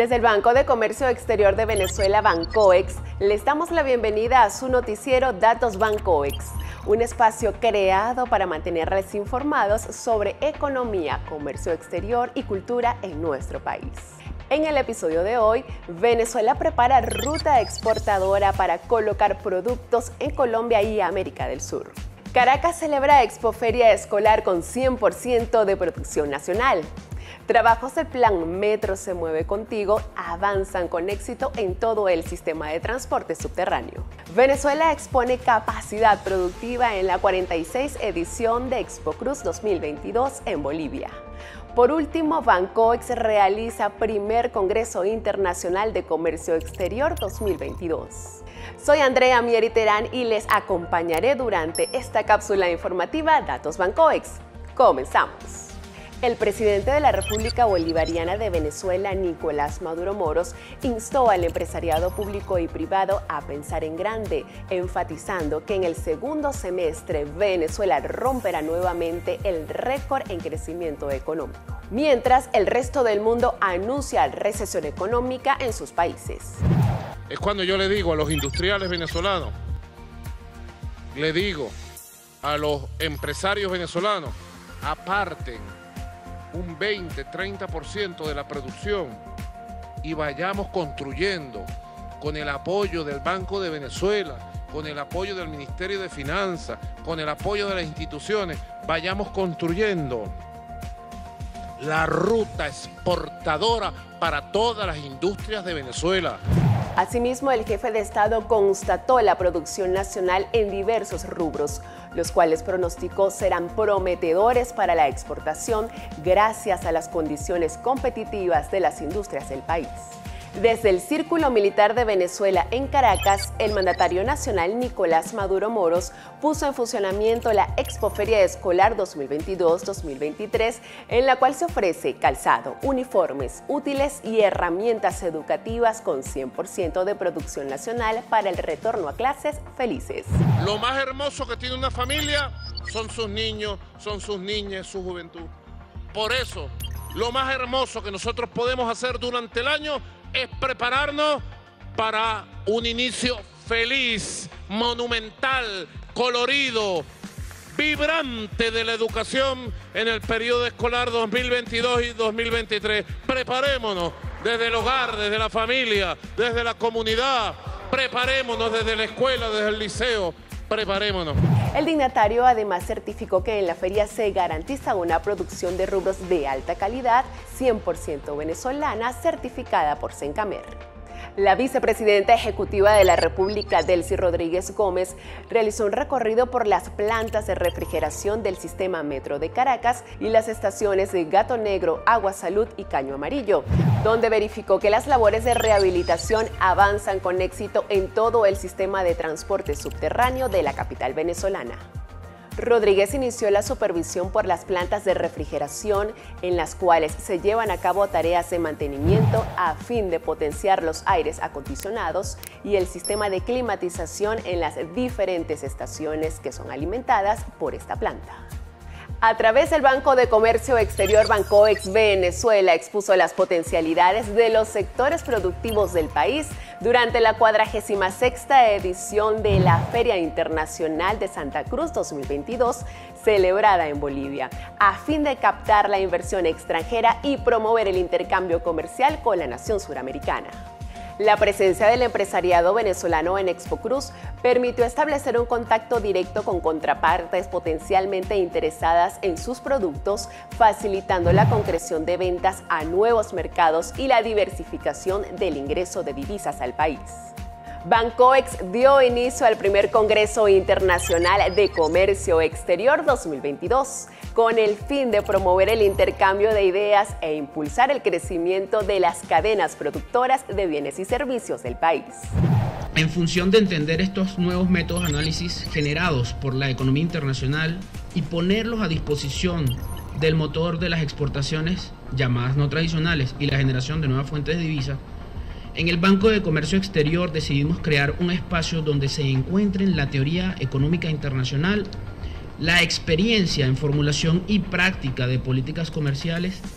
Desde el Banco de Comercio Exterior de Venezuela, Bancoex, les damos la bienvenida a su noticiero Datos Bancoex, un espacio creado para mantenerles informados sobre economía, comercio exterior y cultura en nuestro país. En el episodio de hoy, Venezuela prepara ruta exportadora para colocar productos en Colombia y América del Sur. Caracas celebra Expoferia Escolar con 100% de producción nacional. Trabajos del Plan Metro se mueve contigo avanzan con éxito en todo el sistema de transporte subterráneo. Venezuela expone capacidad productiva en la 46 edición de Expocruz 2022 en Bolivia. Por último, Bancoex realiza primer Congreso Internacional de Comercio Exterior 2022. Soy Andrea Mieri Terán y les acompañaré durante esta cápsula informativa Datos Bancoex. Comenzamos. El presidente de la República Bolivariana de Venezuela, Nicolás Maduro Moros, instó al empresariado público y privado a pensar en grande, enfatizando que en el segundo semestre Venezuela romperá nuevamente el récord en crecimiento económico, mientras el resto del mundo anuncia recesión económica en sus países. Es cuando yo le digo a los industriales venezolanos, le digo a los empresarios venezolanos, aparten un 20-30% de la producción y vayamos construyendo con el apoyo del Banco de Venezuela, con el apoyo del Ministerio de Finanzas, con el apoyo de las instituciones, vayamos construyendo la ruta exportadora para todas las industrias de Venezuela. Asimismo, el jefe de Estado constató la producción nacional en diversos rubros, los cuales pronosticó serán prometedores para la exportación gracias a las condiciones competitivas de las industrias del país. Desde el Círculo Militar de Venezuela en Caracas, el mandatario nacional Nicolás Maduro Moros puso en funcionamiento la Expoferia Escolar 2022-2023, en la cual se ofrece calzado, uniformes, útiles y herramientas educativas con 100% de producción nacional para el retorno a clases felices. Lo más hermoso que tiene una familia son sus niños, son sus niñas, su juventud. Por eso, lo más hermoso que nosotros podemos hacer durante el año es prepararnos para un inicio feliz, monumental, colorido, vibrante de la educación en el periodo escolar 2022 y 2023. Preparémonos desde el hogar, desde la familia, desde la comunidad, preparémonos desde la escuela, desde el liceo, preparémonos. El dignatario además certificó que en la feria se garantiza una producción de rubros de alta calidad, 100% venezolana, certificada por Sencamer. La vicepresidenta ejecutiva de la República, Delcy Rodríguez Gómez, realizó un recorrido por las plantas de refrigeración del sistema Metro de Caracas y las estaciones de Gato Negro, Agua Salud y Caño Amarillo, donde verificó que las labores de rehabilitación avanzan con éxito en todo el sistema de transporte subterráneo de la capital venezolana. Rodríguez inició la supervisión por las plantas de refrigeración en las cuales se llevan a cabo tareas de mantenimiento a fin de potenciar los aires acondicionados y el sistema de climatización en las diferentes estaciones que son alimentadas por esta planta. A través del Banco de Comercio Exterior, Bancoex Venezuela expuso las potencialidades de los sectores productivos del país durante la 46ª edición de la Feria Internacional de Santa Cruz 2022, celebrada en Bolivia, a fin de captar la inversión extranjera y promover el intercambio comercial con la nación suramericana. La presencia del empresariado venezolano en Expocruz permitió establecer un contacto directo con contrapartes potencialmente interesadas en sus productos, facilitando la concreción de ventas a nuevos mercados y la diversificación del ingreso de divisas al país. Bancoex dio inicio al primer Congreso Internacional de Comercio Exterior 2022, con el fin de promover el intercambio de ideas e impulsar el crecimiento de las cadenas productoras de bienes y servicios del país. En función de entender estos nuevos métodos de análisis generados por la economía internacional y ponerlos a disposición del motor de las exportaciones llamadas no tradicionales y la generación de nuevas fuentes de divisas, en el Banco de Comercio Exterior decidimos crear un espacio donde se encuentren la teoría económica internacional, la experiencia en formulación y práctica de políticas comerciales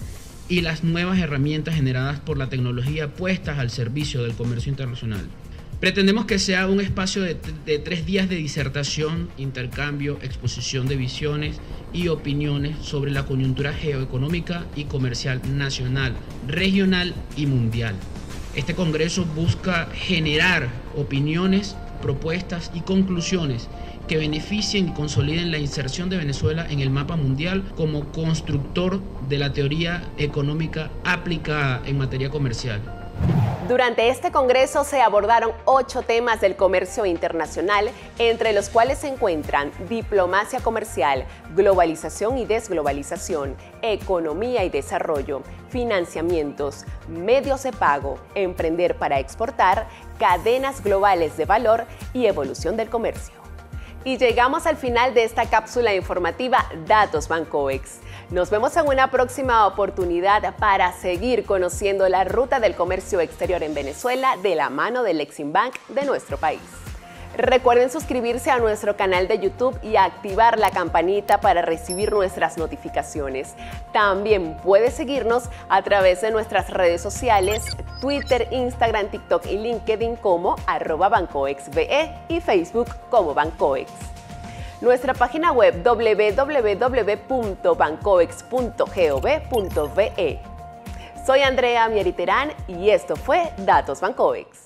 y las nuevas herramientas generadas por la tecnología puestas al servicio del comercio internacional. Pretendemos que sea un espacio de 3 días de disertación, intercambio, exposición de visiones y opiniones sobre la coyuntura geoeconómica y comercial nacional, regional y mundial. Este congreso busca generar opiniones, propuestas y conclusiones que beneficien y consoliden la inserción de Venezuela en el mapa mundial como constructor de la teoría económica aplicada en materia comercial. Durante este congreso se abordaron 8 temas del comercio internacional, entre los cuales se encuentran diplomacia comercial, globalización y desglobalización, economía y desarrollo, financiamientos, medios de pago, emprender para exportar, cadenas globales de valor y evolución del comercio. Y llegamos al final de esta cápsula informativa Datos Bancoex. Nos vemos en una próxima oportunidad para seguir conociendo la ruta del comercio exterior en Venezuela de la mano del Eximbank de nuestro país. Recuerden suscribirse a nuestro canal de YouTube y activar la campanita para recibir nuestras notificaciones. También puedes seguirnos a través de nuestras redes sociales, Twitter, Instagram, TikTok y LinkedIn como @bancoexbe y Facebook como Bancoex. Nuestra página web www.bancoex.gov.be. Soy Andrea Mieriterán y esto fue Datos Bancoex.